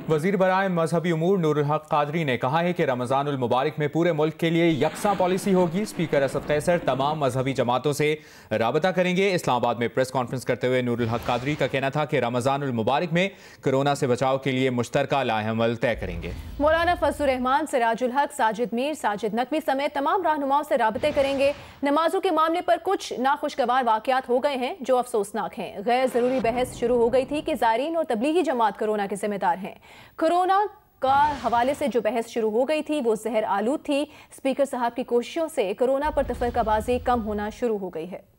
वजीर बराए मजहबी उमूर नूरुल हक कादरी ने कहा है कि रमजानुल मुबारक में पूरे मुल्क के लिए यकसा पॉलिसी होगी। स्पीकर असद कैसर तमाम मजहबी जमातों से राबता करेंगे। इस्लामाबाद में प्रेस कॉन्फ्रेंस करते हुए नूरुल हक कादरी का कहना था कि रमजानुल मुबारक में कोरोना से बचाव के लिए मुश्तरका लाहेअमल तय करेंगे। मौलाना फजलुर रहमान, सिराजुल हक, साजिद मीर, साजिद नकवी समेत तमाम रहनुमाओं से राबते करेंगे। नमाजों के मामले पर कुछ नाखुशगवार वाकयात हो गए हैं जो अफसोसनाक हैं। गैर जरूरी बहस शुरू हो गई थी कि ज़ायरीन और तबलीगी जमात कोरोना के जिम्मेदार हैं। कोरोना का हवाले से जो बहस शुरू हो गई थी वो जहर आलूद थी। स्पीकर साहब की कोशिशों से कोरोना पर तफरकाबाजी कम होना शुरू हो गई है।